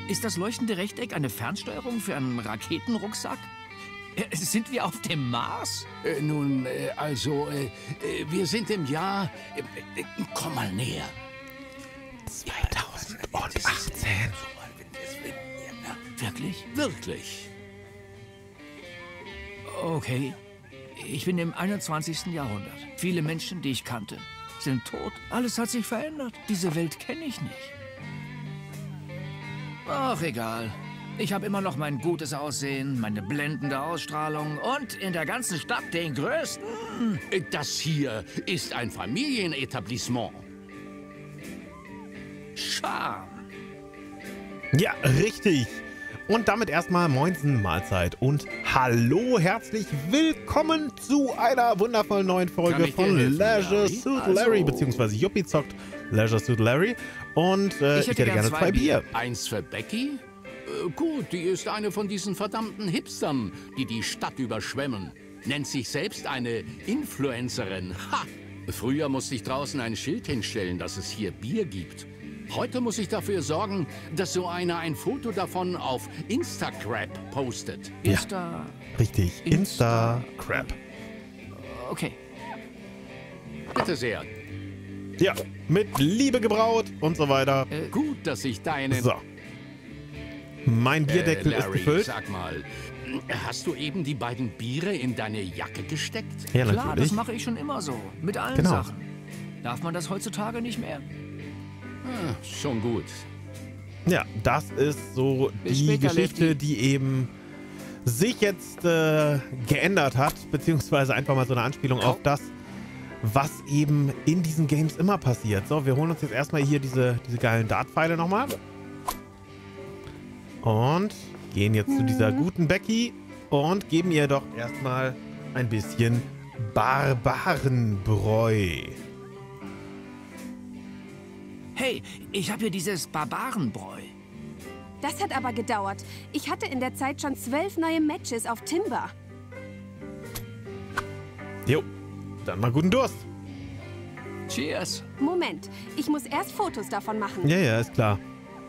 Ist das leuchtende Rechteck eine Fernsteuerung für einen Raketenrucksack? Sind wir auf dem Mars? Wir sind im Jahr... komm mal näher. 2018. Wirklich? Wirklich. Okay. Ich bin im 21. Jahrhundert. Viele Menschen, die ich kannte, sind tot. Alles hat sich verändert. Diese Welt kenne ich nicht. Ach, egal. Ich habe immer noch mein gutes Aussehen, meine blendende Ausstrahlung und in der ganzen Stadt den größten... Das hier ist ein Familienetablissement. Charme. Ja, richtig. Und damit erstmal Moinsen, Mahlzeit und hallo, herzlich willkommen zu einer wundervollen neuen Folge von Leisure Suit Larry, beziehungsweise Yuppie zockt Leisure Suit Larry. Und ich hätte gerne 2 Bier. Eins für Becky? Gut, die ist eine von diesen verdammten Hipstern, die die Stadt überschwemmen. Nennt sich selbst eine Influencerin. Ha! Früher musste ich draußen ein Schild hinstellen, dass es hier Bier gibt. Heute muss ich dafür sorgen, dass so einer ein Foto davon auf Instagram postet. Ja, richtig. Instacrap. Okay. Bitte sehr. Ja, mit Liebe gebraut und so weiter. Gut, dass ich deinen... So. Mein Bierdeckel Larry, ist gefüllt. Sag mal, hast du eben die beiden Biere in deine Jacke gesteckt? Ja, Klar, natürlich. das mache ich schon immer so. Mit allen Genau. Sachen. Darf man das heutzutage nicht mehr? Schon gut. Ja, das ist so Bis die später, Geschichte, Lefty. die eben sich jetzt geändert hat, beziehungsweise einfach mal so eine Anspielung auf das, was eben in diesen Games immer passiert. So, wir holen uns jetzt erstmal hier diese geilen Dartpfeile nochmal. Und gehen jetzt zu dieser guten Becky und geben ihr doch erstmal ein bisschen Barbarenbräu. Hey, ich habe hier dieses Barbarenbräu. Das hat aber gedauert. Ich hatte in der Zeit schon 12 neue Matches auf Timber. Jo, dann mal guten Durst. Cheers. Moment, ich muss erst Fotos davon machen. Ja, ja, ist klar.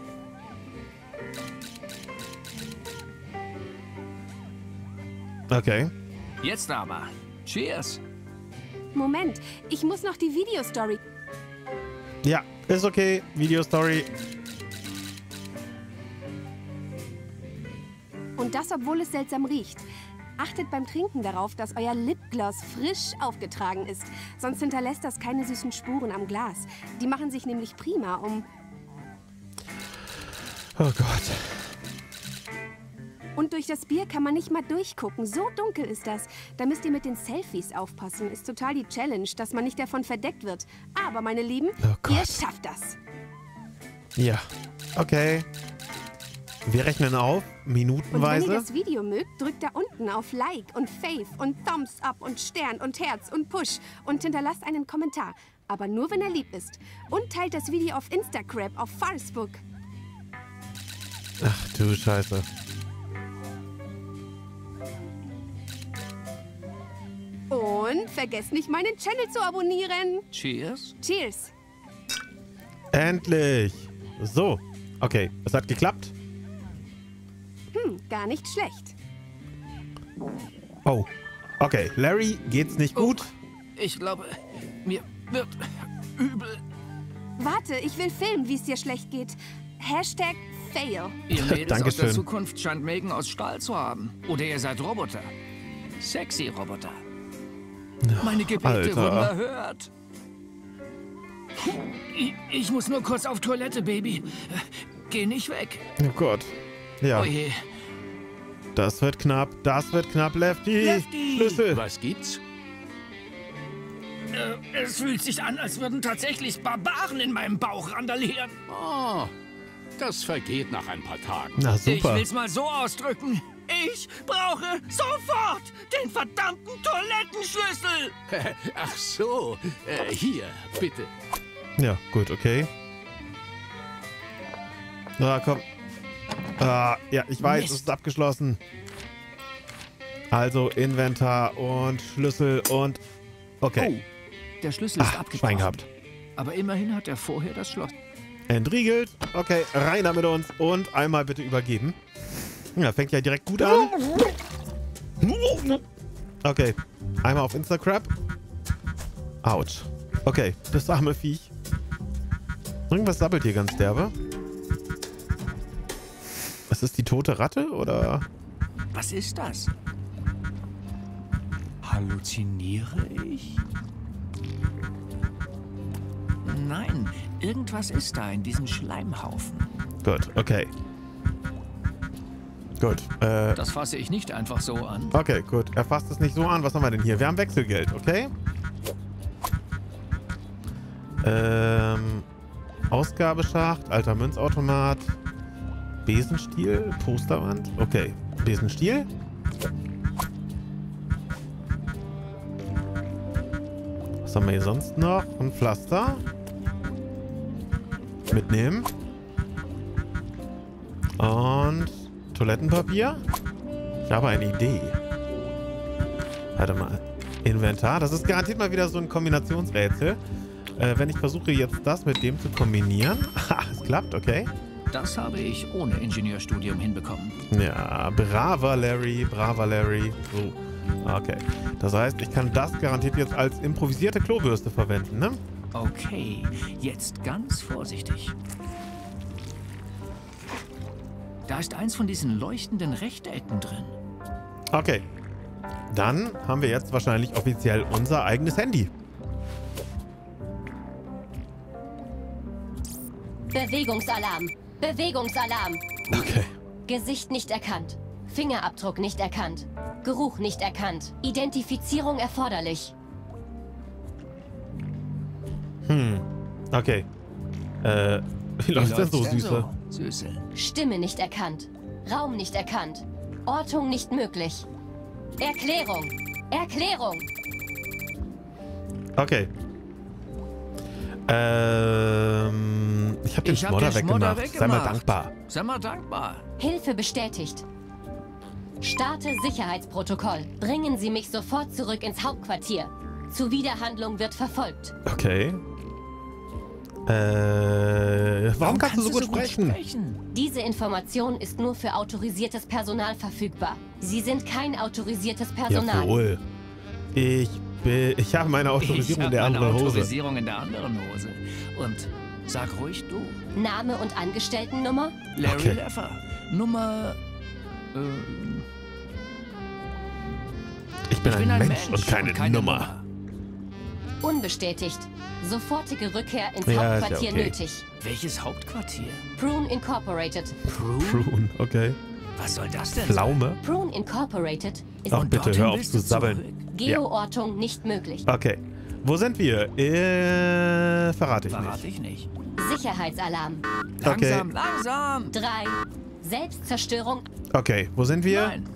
Okay. Jetzt aber. Cheers. Moment, ich muss noch die Videostory. Ja, ist okay. Videostory. Und das, obwohl es seltsam riecht. Achtet beim Trinken darauf, dass euer Lipgloss frisch aufgetragen ist. Sonst hinterlässt das keine süßen Spuren am Glas. Die machen sich nämlich prima, um... Oh Gott. Und durch das Bier kann man nicht mal durchgucken. So dunkel ist das. Da müsst ihr mit den Selfies aufpassen. Ist total die Challenge, dass man nicht davon verdeckt wird. Aber, meine Lieben, Oh Gott. ihr schafft das. Ja, okay. Wir rechnen auf, Und wenn ihr minutenweise. das Video mögt, drückt da unten auf Like und Fave und Thumbs Up und Stern und Herz und Push und hinterlasst einen Kommentar. Aber nur, wenn er lieb ist. Und teilt das Video auf Instagram, auf Facebook. Ach du Scheiße. Und vergesst nicht, meinen Channel zu abonnieren. Cheers. Cheers. Endlich. So, okay, es hat geklappt. Gar nicht schlecht. Oh, okay, Larry geht's nicht gut. Ich glaube, mir wird übel. Warte, ich will filmen, wie es dir schlecht geht. Hashtag Fail. Ihr Mädels aus Dankeschön. der Zukunft scheint Mägen aus Stahl zu haben. Oder ihr seid Roboter. Sexy Roboter. Meine Gebete Alter. wurden erhört. Ich muss nur kurz auf Toilette, Baby. Geh nicht weg. Oh Gott. Ja, Oh je. das wird knapp, Lefty. Lefty! Schlüssel. Was gibt's? Es fühlt sich an, als würden tatsächlich Barbaren in meinem Bauch randalieren. Oh, das vergeht nach ein paar Tagen. Na Ich super. will's mal so ausdrücken. Ich brauche sofort den verdammten Toilettenschlüssel. Ach so, hier, bitte. Ja, gut, okay. Na komm. Ah, ja, ich weiß, Mist. es ist abgeschlossen. Also Inventar und Schlüssel und... Okay. Der Schlüssel ist Ach, abgebrochen. Schwein gehabt. Aber immerhin hat er vorher das Schloss. Entriegelt. Okay, rein da mit uns. Und einmal bitte übergeben. Ja, fängt ja direkt gut an. Okay, einmal auf Instacrab. Autsch. Okay, das arme Viech. Irgendwas sabbelt hier ganz derbe. Ist das die tote Ratte, oder? Was ist das? Halluziniere ich? Nein, irgendwas ist da in diesem Schleimhaufen. Gut, okay. Gut, Das fasse ich nicht einfach so an. okay, gut. Er fasst es nicht so an. Was haben wir denn hier? Wir haben Wechselgeld, okay? Ausgabeschacht, alter Münzautomat, Besenstiel, Posterwand. Okay, Besenstiel. Was haben wir hier sonst noch? Ein Pflaster. Mitnehmen. Und Toilettenpapier. Ich habe eine Idee. Warte mal. Inventar. Das ist garantiert mal wieder so ein Kombinationsrätsel. Wenn ich versuche jetzt das mit dem zu kombinieren. Ha, es klappt, okay. Das habe ich ohne Ingenieurstudium hinbekommen. Ja, braver Larry, braver Larry. So. Okay. Das heißt, ich kann das garantiert jetzt als improvisierte Klobürste verwenden, ne? Okay, jetzt ganz vorsichtig. Da ist eins von diesen leuchtenden Rechtecken drin. Okay. Dann haben wir jetzt wahrscheinlich offiziell unser eigenes Handy. Bewegungsalarm! Bewegungsalarm! Okay. Gesicht nicht erkannt. Fingerabdruck nicht erkannt. Geruch nicht erkannt. Identifizierung erforderlich. Okay. Wie läuft's denn so, Süße? Süße. Stimme nicht erkannt. Raum nicht erkannt. Ortung nicht möglich. Erklärung! Erklärung! Okay. Ich habe den Schmodder weggemacht. Sei mal dankbar. Sei mal dankbar. Hilfe bestätigt. Starte Sicherheitsprotokoll. Bringen Sie mich sofort zurück ins Hauptquartier. Zuwiderhandlung wird verfolgt. Okay. Warum kannst du so gut sprechen? Diese Information ist nur für autorisiertes Personal verfügbar. Sie sind kein autorisiertes Personal. Jawohl. Ich habe meine Autorisierung in der anderen Hose. Autorisierung in der anderen Hose. Und sag ruhig du. Name und Angestelltennummer? Larry Okay. Leffer. Nummer... Ich bin ein Mensch und keine Nummer. Unbestätigt. Sofortige Rückkehr ins Ja, ist ja Hauptquartier okay. nötig. Welches Hauptquartier? Prune Incorporated. Prune, okay. Was soll das denn? Pflaume? Prune Incorporated ist Ach bitte, dorthin hör auf willst zu du sabbeln. zurück? Geoortung nicht möglich. Okay. Wo sind wir? Verrate ich Verrate nicht. ich nicht. Sicherheitsalarm. Okay. Langsam, langsam. 3. Selbstzerstörung. Okay, wo sind wir? Nein.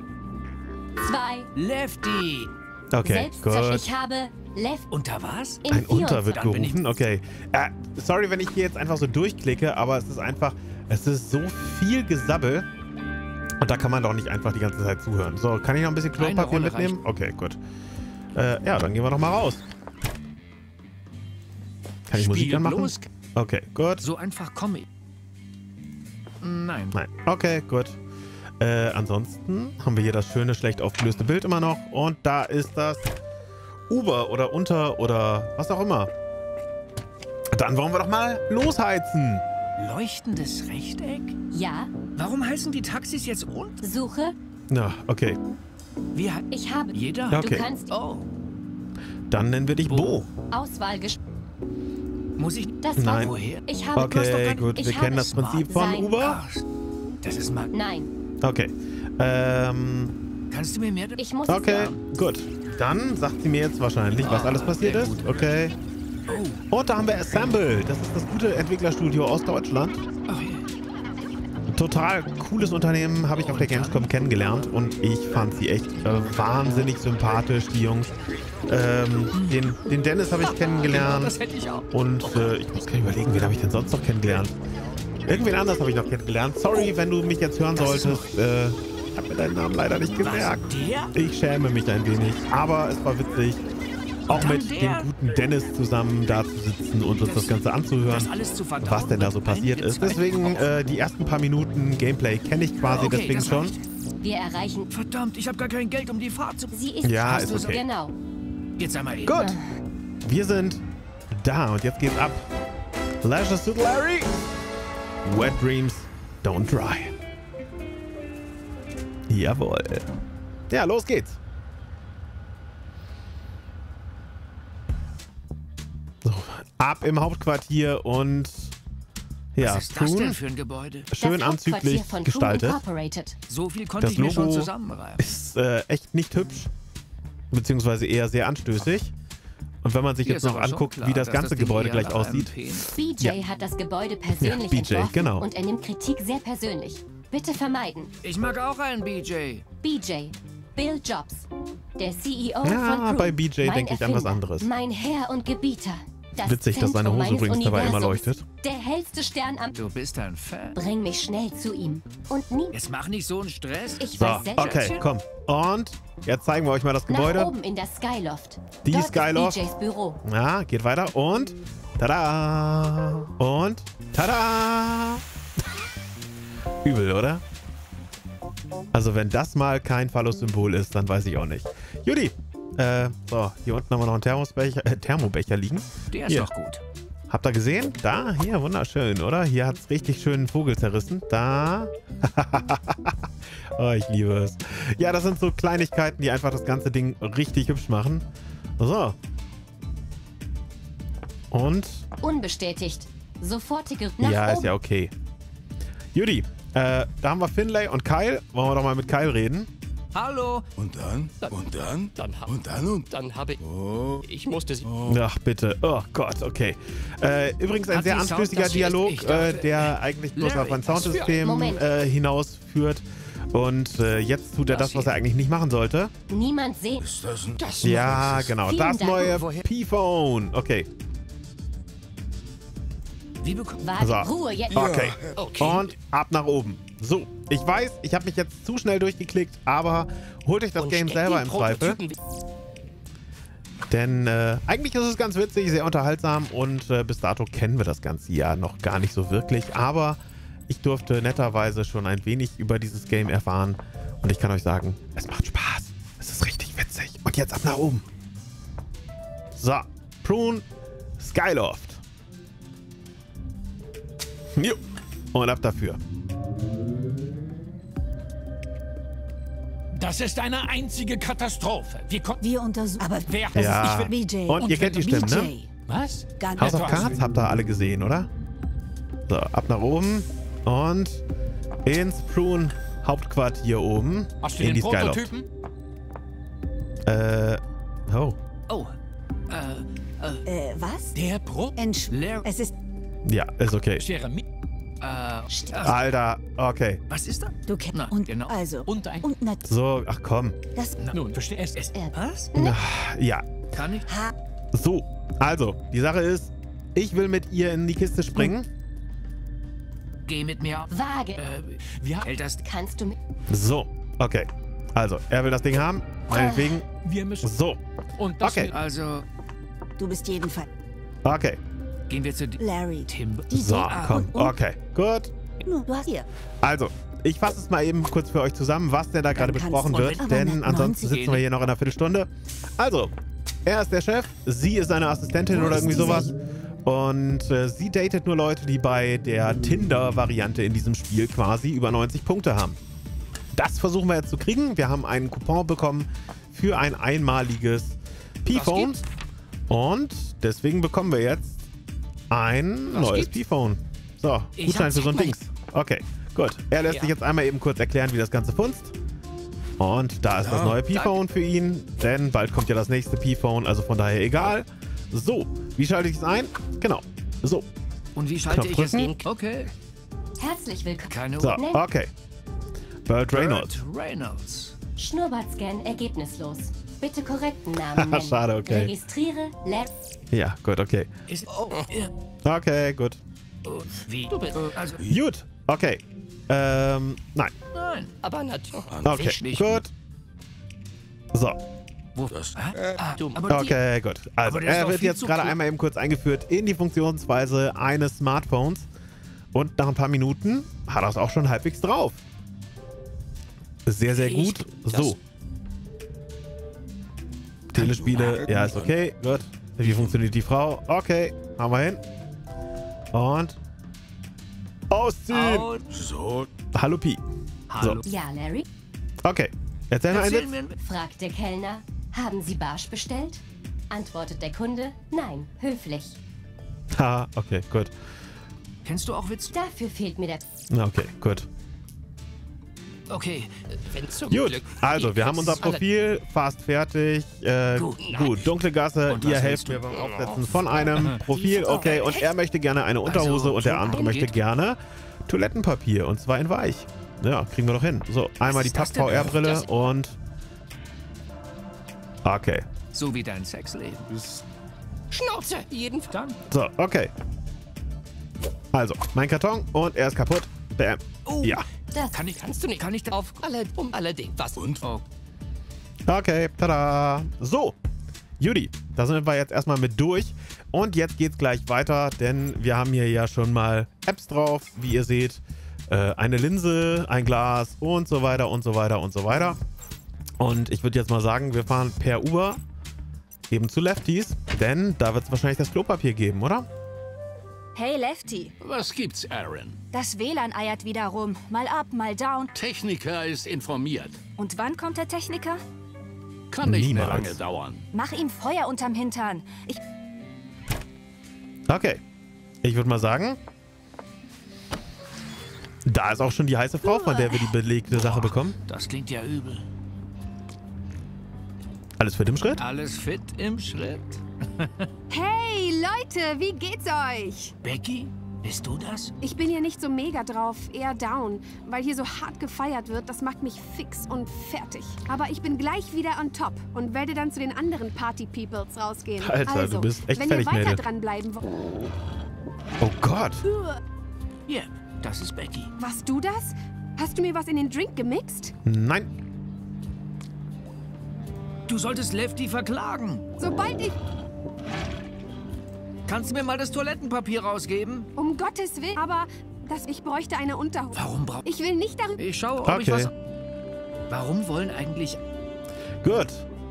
2. Lefty. Okay, gut. Ich habe Left Unter was? in Ein Unter wird 24. Dann bin ich- gerufen, okay. Sorry, wenn ich hier jetzt einfach so durchklicke, aber es ist so viel Gesabbel. Und da kann man doch nicht einfach die ganze Zeit zuhören. So, kann ich noch ein bisschen Eine Klopapier Rolle mitnehmen? Okay, gut. Ja, dann gehen wir doch mal raus. Kann ich Musik Spiel anmachen? bloß. Okay, gut. So einfach komme ich. Nein. Nein. Okay, gut. Ansonsten haben wir hier das schöne, schlecht aufgelöste Bild immer noch. Und da ist das Uber oder Unter oder was auch immer. Dann wollen wir doch mal losheizen. Leuchtendes Rechteck? Ja, Warum heißen die Taxis jetzt und? suche. Na, okay. Wie hat Ich habe. jeder? Ja, okay. Du kannst Oh, Dann nennen wir dich Bo. Auswahl muss ich... Das Nein. war. Woher? Ich habe. Du hast doch Okay, gar- gut. ich Wir habe kennen das Prinzip von sein- Uber. Ach, das ist mal... Nein, Okay. Kannst du mir mehr... ich muss. Okay, gut. Dann sagt sie mir jetzt wahrscheinlich, was alles passiert sehr ist. gut. Okay. Oh, Und da haben wir Assemble. Das ist das gute Entwicklerstudio aus Deutschland. ach je. Total cooles Unternehmen, habe ich auf der Gamescom kennengelernt und ich fand sie echt wahnsinnig sympathisch, die Jungs. Den Dennis habe ich kennengelernt Das hätte ich auch. und ich muss gar nicht überlegen, wen habe ich denn sonst noch kennengelernt? Irgendwen anders habe ich noch kennengelernt. Sorry, wenn du mich jetzt hören solltest. Ich habe mir deinen Namen leider nicht gemerkt. Der? Ich schäme mich ein wenig, aber es war witzig. auch mit dem guten Dennis zusammen da zu sitzen und uns das Ganze anzuhören, was denn da so passiert ist. Deswegen die ersten paar Minuten Gameplay kenne ich quasi deswegen schon. Wir erreichen... Verdammt, ich habe gar kein Geld, um die Fahrt zu... Sie ist... Ja, ist okay. Genau. Jetzt einmal eben. Gut, wir sind da und jetzt geht's ab. Leisure Suit Larry. Wet Dreams don't dry. Jawohl. Ja, los geht's. So, ab im Hauptquartier und ja, Was ist das denn für ein Gebäude? schön Das anzüglich Hauptquartier von gestaltet. True Incorporated. So viel konnte Das ich mir schon Logo zusammenreimen. ist echt nicht hübsch, beziehungsweise eher sehr anstößig. Und wenn man sich Hier jetzt ist noch aber schon anguckt, klar, wie das dass ganze Ding Gebäude eher gleich nach einem aussieht. Pen- BJ hat das Gebäude persönlich BJ, entworfen genau. und er nimmt Kritik sehr persönlich. Bitte vermeiden. Ich mag auch einen BJ. BJ, Bill Jobs, der CEO Ja, von Crew. bei BJ Mein denke ich an was Erfinder, anderes. Mein Herr und Gebieter. Das Witzig, dass seine Zentrum Hose meines übrigens dabei immer Universums. leuchtet. Der hellste Stern am... Du bist ein Fan. Bring mich schnell zu ihm. Und nie... Jetzt mach nicht so einen Stress. Ich So, weiß selbst... okay, komm. Und jetzt zeigen wir euch mal das Nach Gebäude. oben in das Skyloft. Die Dort Skyloft. ist BJs Büro. Ja, geht weiter und tada! Und tada! Übel, oder? Also wenn das mal kein Phallus-Symbol ist, dann weiß ich auch nicht. Judy, so, hier unten haben wir noch einen Thermobecher liegen. Der ist Hier. doch gut. Habt ihr gesehen? Da, hier, wunderschön, oder? Hier hat es richtig schön einen Vogel zerrissen. Da. Oh, ich liebe es. Ja, das sind so Kleinigkeiten, die einfach das ganze Ding richtig hübsch machen. So. Und? Unbestätigt. Sofortige... Nach Ja, oben. ist ja okay. Judy, da haben wir Finlay und Kyle. Wollen wir doch mal mit Kyle reden? Hallo. Und dann? Und dann? Dann habe ich... Ich musste sie... Ach, bitte. Oh Gott, okay. Übrigens ein Hat sehr die Sound- anstößiger das hier ist- Dialog, ich dachte, der eigentlich bloß Larry, auf ein was für ein Soundsystem Moment. hinausführt. Und jetzt tut er das, was er eigentlich nicht machen sollte. Niemand sehen. Ist das ein... Das Ja, genau. Vielen Das Dank. neue Woher- P-Phone. Okay. Wie bekommt... Warte, So. Ruhe jetzt. Okay. Okay. Und ab nach oben. So, ich weiß, ich habe mich jetzt zu schnell durchgeklickt, aber holt euch das Und Game steck selber die im Zweifel. Prototypen- Denn eigentlich ist es ganz witzig, sehr unterhaltsam und bis dato kennen wir das Ganze ja noch gar nicht so wirklich. Aber ich durfte netterweise schon ein wenig über dieses Game erfahren und ich kann euch sagen, es macht Spaß. Es ist richtig witzig. Und jetzt ab nach oben. So, Prune Skyloft. Jo. Und ab dafür. Das ist eine einzige Katastrophe. Wir konnten... Wir untersuchen. Aber Wer? Ja. Ich will... BJ. Und ihr kennt die Stimmen, ne? BJ. Was? Ganz House of Cards habt ihr alle gesehen, oder? So, ab nach oben und ins Prune Hauptquartier oben. Hast du in den die Skyloft. Prototypen? Oh. Oh. Was? Der Pro... Larry. Es ist. Ja, ist okay. Jeremy... Alter, okay. Was ist da? Du kennst. Na, Und genau. also. Und ein... Und nat So, ach komm. das. Nun, verstehe es. Was? Ja, Kann ich? Ha. so. Also, die Sache ist, ich will mit ihr in die Kiste springen. Geh mit mir. Vage. Wir, Hält das... Kannst du mit... So, okay. Also, er will das Ding haben. Meinetwegen. wir müssen... So, Und das... Okay. Also, Du bist jedenfalls. okay. gehen wir zu... Larry. Tim... So, komm. Okay, gut. Nur, du hast hier. Also, ich fasse es mal eben kurz für euch zusammen, was denn da gerade kannst besprochen du- wird, Aber denn mit ansonsten 90 sitzen wir hier noch in einer Viertelstunde. Also, er ist der Chef, sie ist seine Assistentin Wo oder ist irgendwie dieser- sowas. Und sie datet nur Leute, die bei der Tinder-Variante in diesem Spiel quasi über 90 Punkte haben. Das versuchen wir jetzt zu kriegen. Wir haben einen Coupon bekommen für ein einmaliges P-Phone. gibt's? Und deswegen bekommen wir jetzt ein neues gibt's? P-Phone. So, Ich Gutschein hab für so ein Zeit. Dings. Okay, gut. Er lässt sich jetzt einmal eben kurz erklären, wie das Ganze funzt. Und da ist das neue P-Phone für ihn, denn bald kommt ja das nächste P-Phone, also von daher egal. So, wie schalte ich es ein? Genau, so. Und wie schalte Knopf ich es drücken. in? Okay. Herzlich willkommen. Keine So, Uhr. okay. Burt Reynolds. Burt Reynolds. Schnurrbartscan ergebnislos. Bitte korrekten Namen nennen. Schade, okay. Registriere Larry. Ja, gut, okay. Ist... Oh, ja. Okay, gut. Wie? Also... Gut, okay. Nein. Nein. Aber natürlich... Okay, nicht. gut. So. Wo? Das, Aber Okay, gut. Also, aber der ist er doch wird viel jetzt zu gerade cool. einmal eben kurz eingeführt in die Funktionsweise eines Smartphones. Und nach ein paar Minuten hat er es auch schon halbwegs drauf. Sehr, sehr gut. So. Telespiele, ja, ist okay. Gut. Wie funktioniert die Frau? Okay, haben wir hin. Und ausziehen. Out. so. Hallo Pi. Hallo. Ja, Larry? Okay. Erzähl mal einen Erzähl Witz. mir, Fragt der Kellner. Haben Sie Barsch bestellt? Antwortet der Kunde. Nein, höflich. Ha, okay, gut. kennst du auch Witz? Dafür fehlt mir der... Okay, gut. Okay, Wenn zum Gut, Glück. also wir haben unser Alle- Profil fast fertig. Gut, dunkle Gasse, Und ihr was helft willst mir du? beim Aufsetzen von einem Profil. Okay, und er möchte gerne eine Unterhose und der so andere möchte geht- gerne Toilettenpapier und zwar in weich. Ja, kriegen wir doch hin. So, einmal die ist das denn? Papp-VR-Brille Das- und... Okay. so wie dein Sexleben. Schnauze, jedenfalls. Dann. So, okay. Also, mein Karton und er ist kaputt. Bam. Oh, Ja. Das Kannst du nicht. Kann ich da Auf alle, um allerdings. Was? Und? Oh, Okay, tada. So, Judy, da sind wir jetzt erstmal mit durch. Und jetzt geht's gleich weiter, denn wir haben hier ja schon mal Apps drauf, wie ihr seht. Eine Linse, ein Glas und so weiter und so weiter und so weiter. Und ich würde jetzt mal sagen, wir fahren per Uber eben zu Lefties, denn da wird es wahrscheinlich das Klopapier geben, oder? Hey Lefty, Was gibt's, Aaron? das WLAN eiert wieder rum. Mal up, mal down. Techniker ist informiert. Und wann kommt der Techniker? Kann nicht mehr Niemals. lange dauern. Mach ihm Feuer unterm Hintern. Okay, ich würde mal sagen, da ist auch schon die heiße Frau, von der wir die belegte Sache bekommen. das klingt ja übel. Alles fit im Schritt? Alles fit im Schritt. Hey, Leute, wie geht's euch? Becky, bist du das? Ich bin hier nicht so mega drauf, eher down. Weil hier so hart gefeiert wird, das macht mich fix und fertig. Aber ich bin gleich wieder on top und werde dann zu den anderen Party-Peoples rausgehen. Alter, also, du bist echt wenn fertig, ihr weiter Mädel. dranbleiben wollt... Oh Gott. Ja, das ist Becky. Warst du das? Hast du mir was in den Drink gemixt? Nein. Du solltest Lefty verklagen. Sobald ich... Kannst du mir mal das Toilettenpapier rausgeben? Um Gottes Willen. Aber ich bräuchte eine Unterhose. Warum brauch Ich will nicht darüber... ich? Schaue, ob ich Okay. was... Warum wollen eigentlich Gut.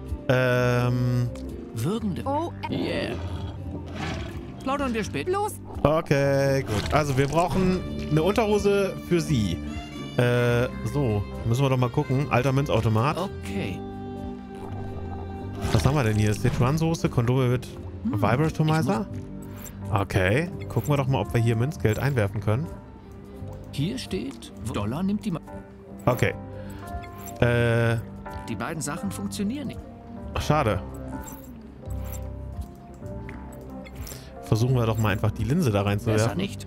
Würgende? Oh, Yeah. Plaudern wir später. bloß... Okay, gut. Also wir brauchen eine Unterhose für sie. So. Müssen wir doch mal gucken. Alter Münzautomat. Okay. Was haben wir denn hier? Sichuan-Soße, Kondome mit Vibratomizer. Okay. Gucken wir doch mal, ob wir hier Münzgeld einwerfen können. Hier steht, Dollar nimmt die... Okay. Die beiden Sachen funktionieren nicht. Schade. Versuchen wir doch mal einfach die Linse da Besser reinzuwerfen. nicht.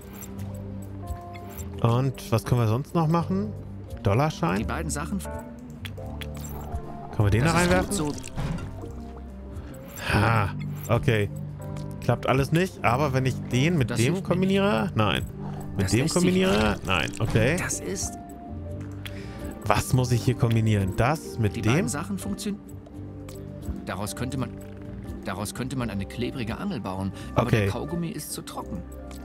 Und was können wir sonst noch machen? Die Dollarschein? beiden Sachen... Können wir den da Das ist reinwerfen? gut so. Ha, okay. Klappt alles nicht, aber wenn ich den mit Das dem hilft mir kombiniere? Nein. Mit Das dem lässt sich- kombiniere? Nein, okay. Das ist... Was muss ich hier kombinieren? Das mit Die dem? beiden Sachen funktionieren... Daraus könnte man eine klebrige Angel bauen. Aber Okay. der Kaugummi ist zu trocken.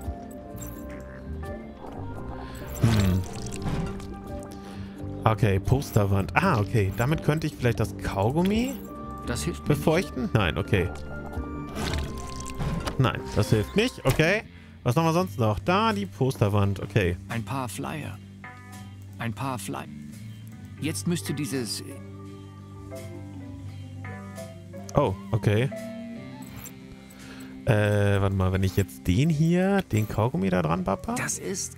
Okay, Posterwand. Ah, okay. Damit könnte ich vielleicht das Kaugummi Das hilft mir. befeuchten? Nein, okay. Nein, das hilft nicht. Okay. Was haben wir sonst noch? Da, die Posterwand. Okay. Ein paar Flyer. Ein paar Flyer. Jetzt müsste dieses... Oh, okay. Warte mal, wenn ich jetzt den Kaugummi da dran pappa? Das ist,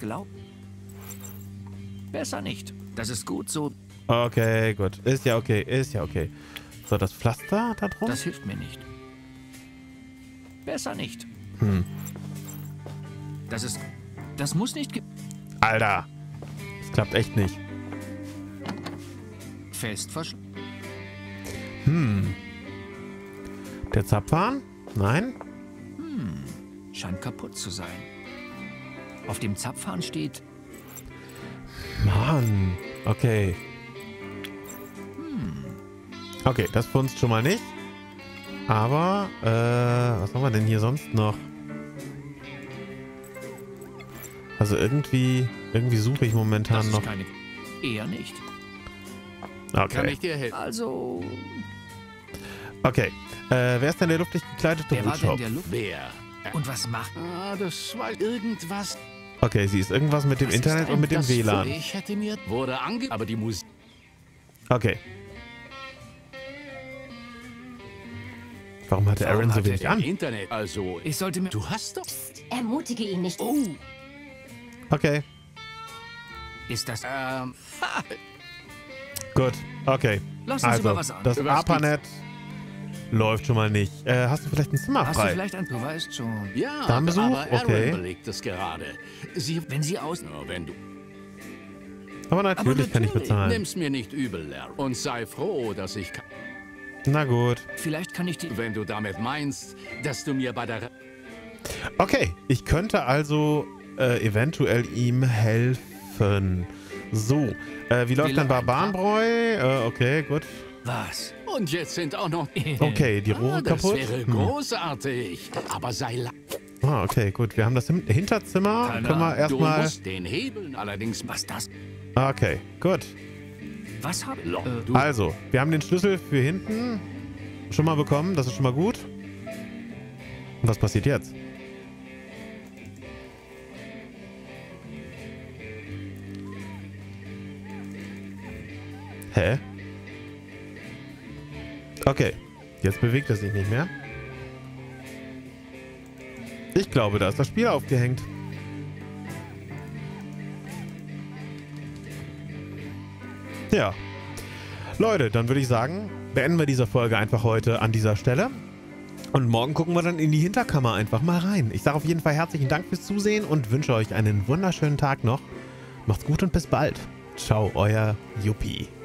besser nicht. Das ist gut so. Okay, gut. Ist ja okay, ist ja okay. So, das Pflaster da drum? Das hilft mir nicht. Besser nicht. Das muss nicht Alter. Das klappt echt nicht. fest verschlossen. Der Zapfhahn? Nein? Scheint kaputt zu sein. Auf dem Zapfhahn steht... Mann. Okay. Okay, das funzt schon mal nicht. Aber, was haben wir denn hier sonst noch? Also irgendwie suche ich momentan noch. Eher nicht. Okay. Kann ich dir helfen? Also... Okay. Wer ist denn der luftlich gekleidete Wer war denn Brutschopf? der Luft? Wer? Und was macht... Ah, das war irgendwas. Okay, sie ist irgendwas mit dem Was ist Internet denn und mit dem Das WLAN. Ich hätte mir... Wurde aber die Musik... Okay. Warum hatte Aaron so hat er wenig denn an? Internet, also... Ich sollte mir... Du hast doch... Ermutige ihn nicht. Oh, Okay. Ist das... Gut. Okay. Lass uns Also, über was an. das Was ARPANET läuft schon mal nicht. Hast du vielleicht ein Zimmer Hast du frei? vielleicht ein... Du weißt schon. ja, Damenbesuch? aber Aaron Okay. belegt es gerade. Sie... Wenn sie aus... Ja, wenn du... Aber natürlich kann ich bezahlen. Nimm's mir nicht übel, Larry. Und sei froh, dass ich... Na gut. Vielleicht kann ich die... Wenn du damit meinst, dass du mir bei der... Okay, ich könnte also eventuell ihm helfen. So, wie läuft dann Barbarenbräu? Okay, gut. Was? Und jetzt sind auch noch... Okay, die Rohre das kaputt. wäre großartig. Aber sei la... Okay, gut. Wir haben das Hinterzimmer. Keine Können wir Ahnung. Du erstmal... musst den Hebeln allerdings... Was das? Okay, gut. Was hab... Du Also, wir haben den Schlüssel für hinten schon mal bekommen. Das ist schon mal gut. Und was passiert jetzt? Hä? Okay, jetzt bewegt er sich nicht mehr. Ich glaube, da ist das Spiel aufgehängt. Ja. Leute, dann würde ich sagen, beenden wir diese Folge einfach heute an dieser Stelle. Und morgen gucken wir dann in die Hinterkammer einfach mal rein. Ich sage auf jeden Fall herzlichen Dank fürs Zusehen und wünsche euch einen wunderschönen Tag noch. Macht's gut und bis bald. Ciao, euer Yuppie.